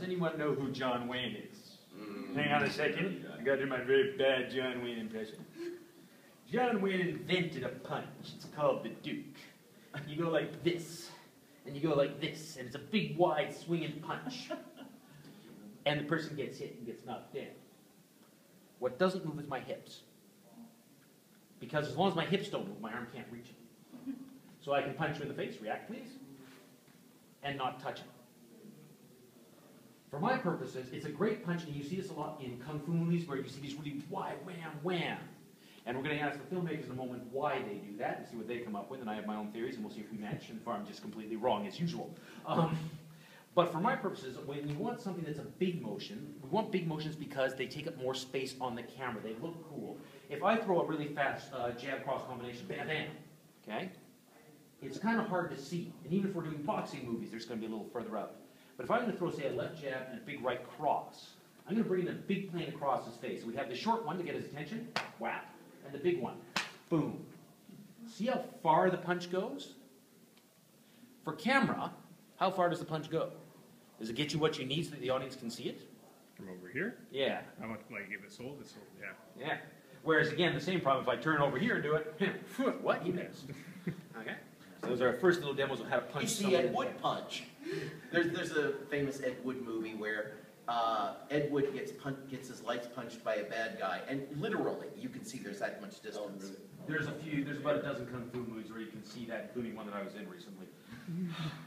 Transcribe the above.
anyone know who John Wayne is? Hang on a second. I got to do my very bad John Wayne impression. John Wayne invented a punch. It's called the Duke. You go like this, and you go like this, and it's a big, wide, swinging punch. And the person gets hit and gets knocked down. What doesn't move is my hips. Because as long as my hips don't move, my arm can't reach it. So I can punch you in the face, react please, and not touch it. For my purposes, it's a great punch, and you see this a lot in kung fu movies where you see these really wide wham, wham. And we're going to ask the filmmakers in a moment why they do that and see what they come up with, and I have my own theories, and we'll see if we match, and if I'm just completely wrong as usual. But for my purposes, when you want something that's a big motion, we want big motions because they take up more space on the camera. They look cool. If I throw a really fast jab cross combination, bam, bam, okay? It's kind of hard to see. And even if we're doing boxing movies, there's going to be a little further out. But if I'm going to throw, say, a left jab and a big right cross, I'm going to bring in a big plane across his face. So we have the short one to get his attention, whap, and the big one, boom. See how far the punch goes? For camera, how far does the punch go? Does it get you what you need so that the audience can see it? From over here? Yeah. How much, like, if it's sold, yeah. Yeah. Whereas, again, the same problem if I turn over here and do it, what? He missed. Okay? So those are our first little demos of how to punch It's the Ed Wood punch. There's a famous Ed Wood movie where Ed Wood gets his lights punched by a bad guy, and literally, you can see there's that much distance. There's about a dozen kung fu movies where you can see that, including one that I was in recently.